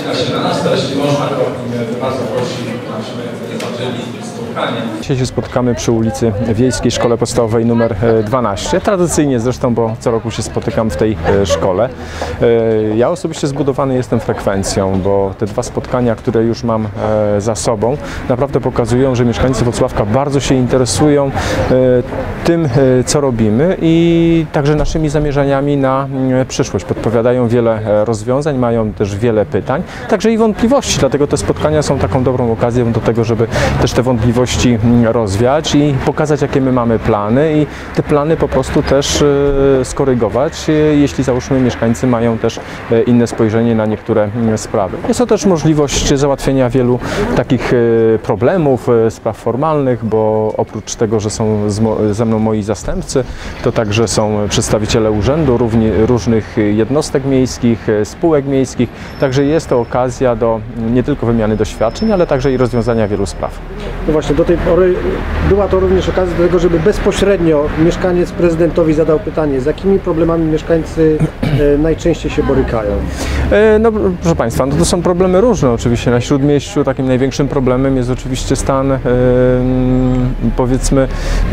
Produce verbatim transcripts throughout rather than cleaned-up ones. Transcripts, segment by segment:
godzina siedemnasta, jeśli można, to bardzo prosimy, żebyśmy zaczęli spotkanie. Dzisiaj się spotkamy przy ulicy Wiejskiej Szkole Podstawowej numer dwanaście. Tradycyjnie zresztą, bo co roku się spotykam w tej szkole. Ja osobiście zbudowany jestem frekwencją, bo te dwa spotkania, które już mam za sobą, naprawdę pokazują, że mieszkańcy Włocławka bardzo się interesują tym, co robimy i także naszymi zamierzeniami na przyszłość. Podpowiadają wiele rozwiązań, mają też wiele pytań, także i wątpliwości, dlatego te spotkania są taką dobrą okazją do tego, żeby też te wątpliwości rozwiać i pokazać, jakie my mamy plany i te plany po prostu też skorygować, jeśli załóżmy mieszkańcy mają też inne spojrzenie na niektóre sprawy. Jest to też możliwość załatwienia wielu takich problemów, spraw formalnych, bo oprócz tego, że są ze mną moi zastępcy, to także są przedstawiciele urzędu, równi, różnych jednostek miejskich, spółek miejskich, także jest to okazja do nie tylko wymiany doświadczeń, ale także i rozwiązania wielu spraw. No właśnie, do tej pory była to również okazja do tego, żeby bezpośrednio mieszkaniec prezydentowi zadał pytanie, z jakimi problemami mieszkańcy e, najczęściej się borykają? E, no proszę Państwa, no to są problemy różne oczywiście. Na Śródmieściu takim największym problemem jest oczywiście stan e, powiedzmy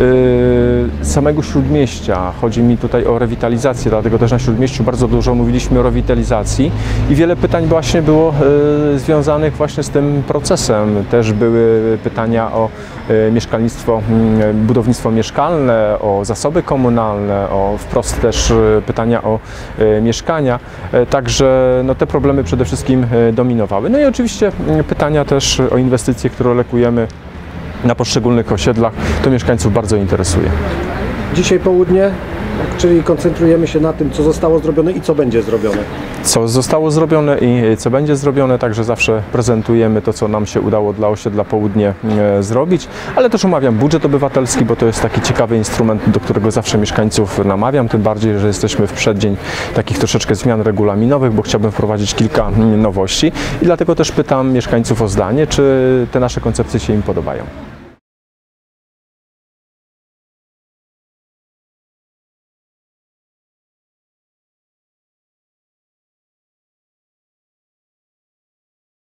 e, samego Śródmieścia. Chodzi mi tutaj o rewitalizację, dlatego też na Śródmieściu bardzo dużo mówiliśmy o rewitalizacji i wiele pytań właśnie było e, związanych właśnie z tym procesem. Też były pytania o e, mieszkalnictwo, budownictwo mieszkalne, o zasoby komunalne, o wprost też pytania o e, mieszkania. E, także no, te problemy przede wszystkim e, dominowały. No i oczywiście pytania też o inwestycje, które lekujemy na poszczególnych osiedlach. To mieszkańców bardzo interesuje. Dzisiaj południe, czyli koncentrujemy się na tym, co zostało zrobione i co będzie zrobione. Co zostało zrobione i co będzie zrobione, także zawsze prezentujemy to, co nam się udało dla osiedla Południe e, zrobić, ale też omawiam budżet obywatelski, bo to jest taki ciekawy instrument, do którego zawsze mieszkańców namawiam, tym bardziej, że jesteśmy w przeddzień takich troszeczkę zmian regulaminowych, bo chciałbym wprowadzić kilka nowości i dlatego też pytam mieszkańców o zdanie, czy te nasze koncepcje się im podobają.